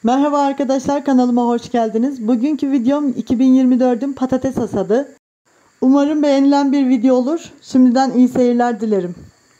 Merhaba arkadaşlar, kanalıma hoş geldiniz. Bugünkü videom 2024'ün patates hasadı. Umarım beğenilen bir video olur. Şimdiden iyi seyirler dilerim.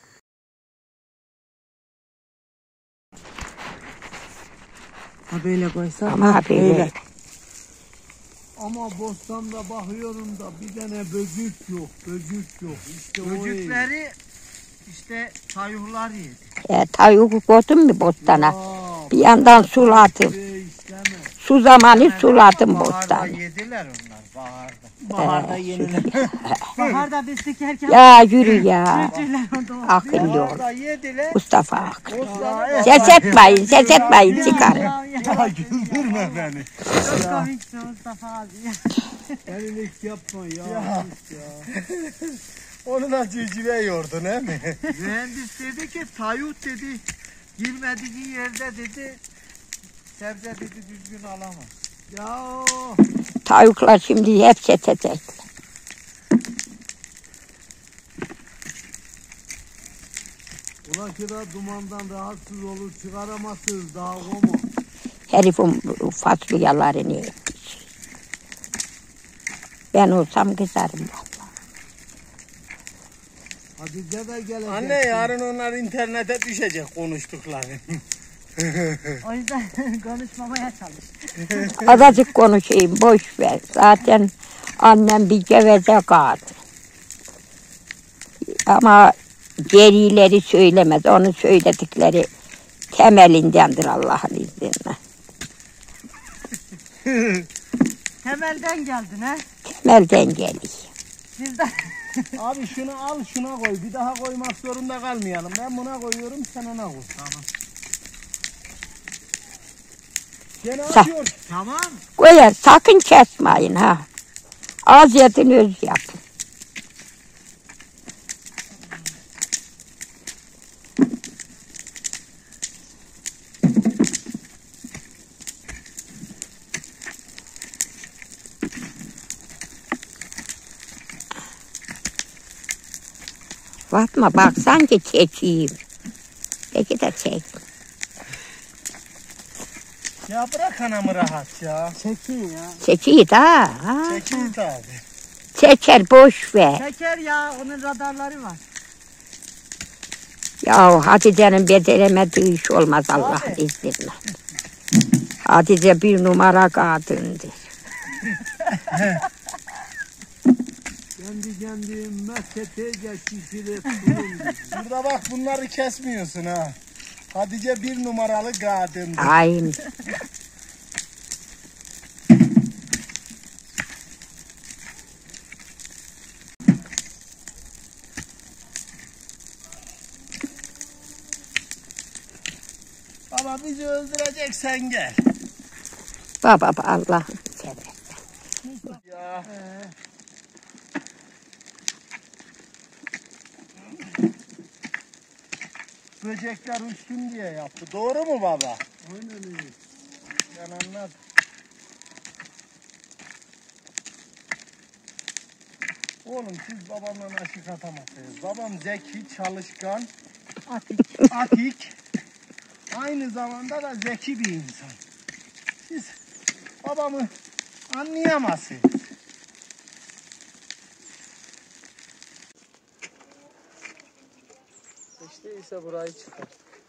Ha böyle koysan. Ama böyle. Ama bostanda bakıyorum da bir tane böcük yok, böcük yok. İşte Böcükleri işte tayuhlar yedi. Tavuk koydum mu bostana? Bir yandan suladım. İsteme. Su zamanı suladım Baharda bostanı. yediler onlar baharda. Baharda yenilir. Baharda biz dikerken Ya yürü ya. Akıllı ol. Baharda yediler. Mustafa akıllı. Bostana Ses etmeyin, ses etmeyin çıkarın. Ya güldürme beni. çok komiksin Mustafa abi. Delilik yapma ya. onu da civcive yordu değil mi? Mühendis dedi ki tayut dedi girmediği yerde dedi sebze dedi düzgün alamaz. Ya Tavuklar şimdi hep ses edecek. ulan kira dumandan rahatsız olur, çıkaramazsınız daha o mu? Herifin fasulyelerini yemiş. Ben olsam kızarım valla. Hatice de gelecek. Anne yarın onlar internete düşecek konuştukları. O yüzden konuşmamaya çalış. Azıcık konuşayım, boş ver. Zaten annem bir geveze kaldı. Ama gerileri söylemez. Onu söyledikleri temelindendir Allah'ın izniyle. Temelden geldin ha. Temelden geliyor. Bizden. Abi şunu al şuna koy. Bir daha koymak zorunda kalmayalım. Ben buna koyuyorum sen ona koy. Tamam. Gene atıyor. Tamam. Koyar, sakın kesmeyin ha. Az yedin öz yapın. Fatma bak sanki çekeyim. Peki de çek. Ya bırak anamı rahat ya. Çekin ya. Çekeyim ha. Çekil tabi. Çeker boş ver. Çeker ya, onun radarları var. Ya Hatice'nin beceremediği iş olmaz Allah'ın izniyle. Hatice bir numara kadındır. Kendi kendime teyze şişirip sunum. Burada bak bunları kesmiyorsun ha. Hatice bir numaralı kadındır. Aynı. Ama bizi öldüreceksen gel. Baba Allah'ın seversen. Ya. Böcekler uçsun diye yaptı. Doğru mu baba? Aynen öyle. Ben anladım. Oğlum siz babamla aşık atamazsınız. Babam zeki, çalışkan, atik. Aynı zamanda da zeki bir insan. Siz babamı anlayamazsınız. İşte ise burayı çıkar.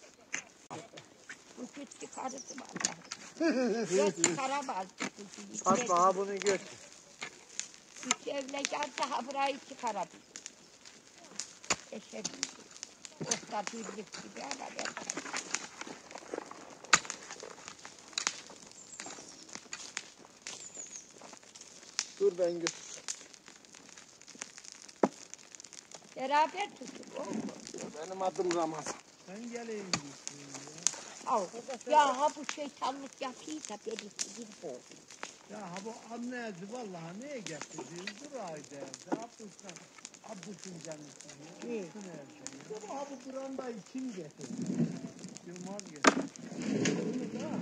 Bu küt çıkarısı vallahi. Ya çıkaramaz. Fatma ha bunu götür. Üç evle gelse ha burayı çıkarabilir. Eşek. Osta birlik gibi ama ben. Dur ben götür. Beraber tutun oğlum. Benim adım Ramazan. Ben geleyim diyorsun ya. Al. Ya ha bu şeytanlık yapayım da beni bir bol. Ya ha bu annesi vallahi neye getirdin? Dur ayda evde. Abdülsün kendisi. Ne? Bu ha bu brandayı kim getirdi? Yılmaz getirdi. Bunu da.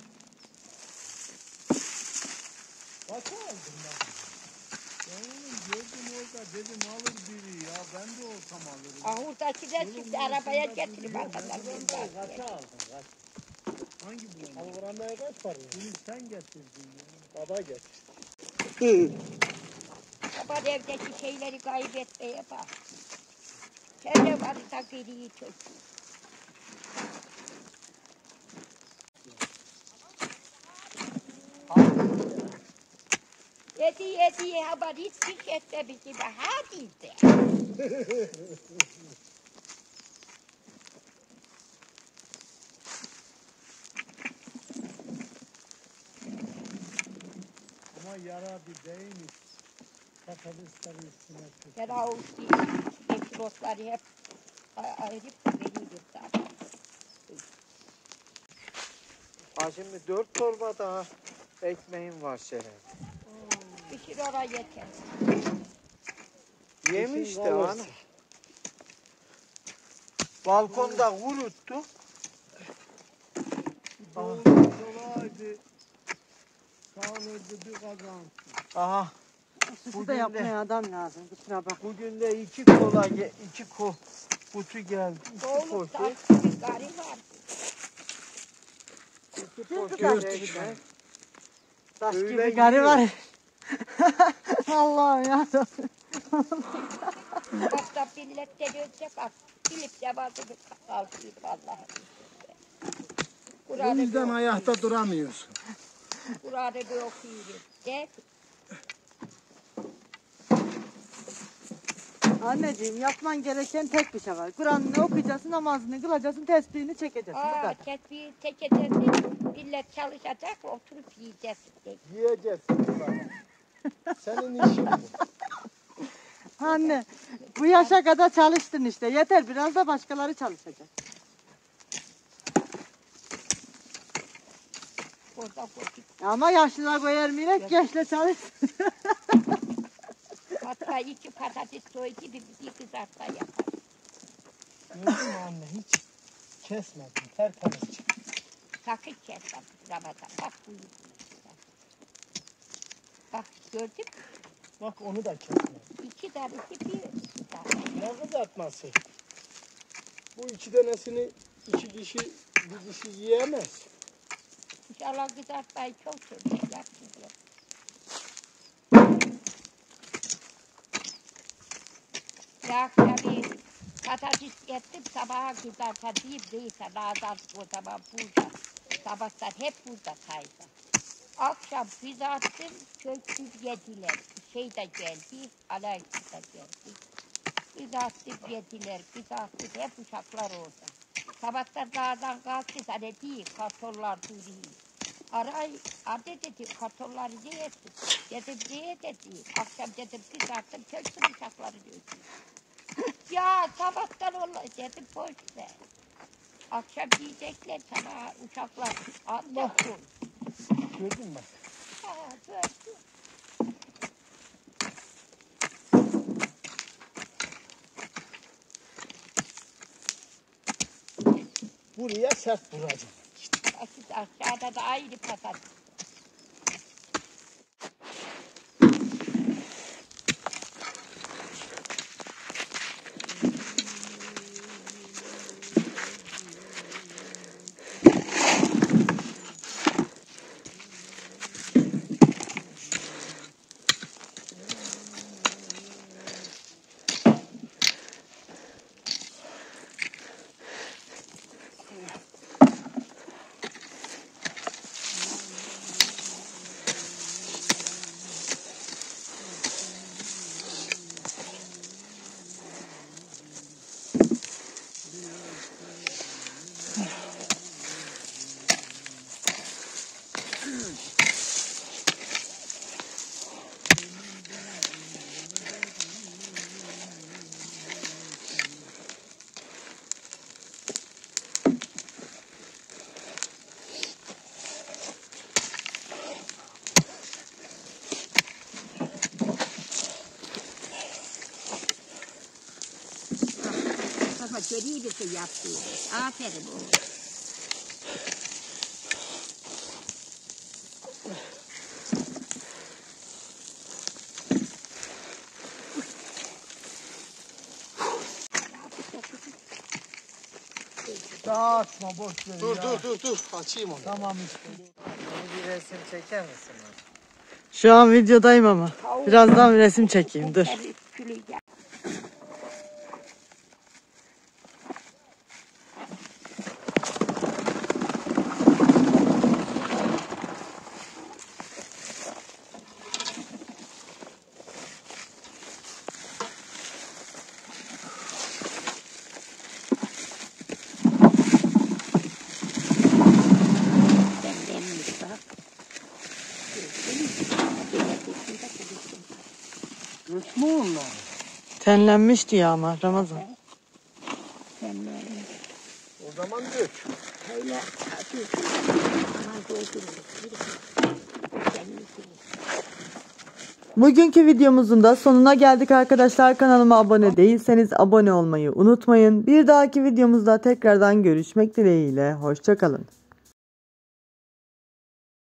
Kaça aldın lan? Ben onu gördüm orada dedim alır biri ya. Ben de olsam alırım. Ahurdakiler çıktı arabaya getirip aldılar. Kaça aldın? Kaç? Hangi bulama? Algıramaya kaç para? Bunu sen getirdin ya. Baba getir. Baba evdeki şeyleri kaybetmeye bak. Sen de varsa geriyi çöktün. Yedi haber hiçbir şey etmemiş gibi hadi de. Ama yara bir değmiş. Patatesleri üstüne tut. Ben avuçlu kilosları hep ayırıp da veriyorum zaten. Ha şimdi 4 torba daha ekmeğim var Şeren. Pişir oraya yeter. Yemişti kalırsın. ana. Balkonda kuruttu. Dolaydı. Sağlırdı bir kazan. Aha. Susu Bugün da de- yapmaya adam lazım. Kusura bak. Bugün de 2 kola, 2 kutu geldi. 2 Doğuluk poşet. tatlı bir gari var. 2 poşet Dört ekmek. Taş Öyle gibi garı yiyor. var. Allah'ım ya. Basta millette dönse bak. Bilip de bazı bir kalkıyor vallahi. O yüzden ayakta duramıyorsun. Kur'an'ı bir okuyoruz. De Anneciğim yapman gereken tek bir şey var. Kur'an'ını okuyacaksın, namazını kılacaksın, tesbihini çekeceksin. Bu kadar. tesbih çekeceğiz. Millet çalışacak oturup yiyeceğiz. De. Yiyeceksin. Senin işin bu. Anne bu yaşa kadar çalıştın işte. Yeter biraz da başkaları çalışacak. Orada koyduk. Ama yaşlılar koyar millet gençle çalış. Hatta 2 patates soyu gibi bir kızartma yapar. Gördün mü anne hiç kesmedim. Tertemiz çıktı. Sakın kesmem Ramazan. Bak buyur. Bak gördün mü? Bak onu da kesmedim. 2 tanesi bir kızartma. Ne kızartması? Bu 2 tanesini 2 kişi bir kişi yiyemez. İnşallah kızartmayı çok seviyor. Yapmıyor. Ya akşamı patates ettim sabaha kızartayım değilse nazar o zaman burada. Sabahtan hep burada saydı. Akşam kızarttım çöktüm yediler. Şey de geldi, alaycı da geldi. Kızarttım yediler, kızarttım hep uşaklar orada. Sabahtan dağdan kalktı hani değil, kartollar duruyor. Aray, anne dedi, kartolları ne yesin? Dedim, niye dedi? Akşam dedim, kızarttım, çöktüm uşakları dövdüm. Ya sabahtan onlar dedim, boş ver. Akşam yiyecekler sana uşaklar. Anne ol. Gördün mü? Ha, gördüm. Buraya sert vuracağım. Aşağıda da aynı patates. Ama görüyor musun yaptığı? Aferin oğlum. Daha açma boş ver Dur ya. dur açayım onu. Tamam işte. Bir resim çeker misin? Şu an videodayım ama. Birazdan bir resim çekeyim. Dur. Göç mü onlar? Tenlenmiş diyor ama Ramazan. O zaman göç. Bugünkü videomuzun da sonuna geldik arkadaşlar. Kanalıma abone değilseniz abone olmayı unutmayın. Bir dahaki videomuzda tekrardan görüşmek dileğiyle. Hoşça kalın.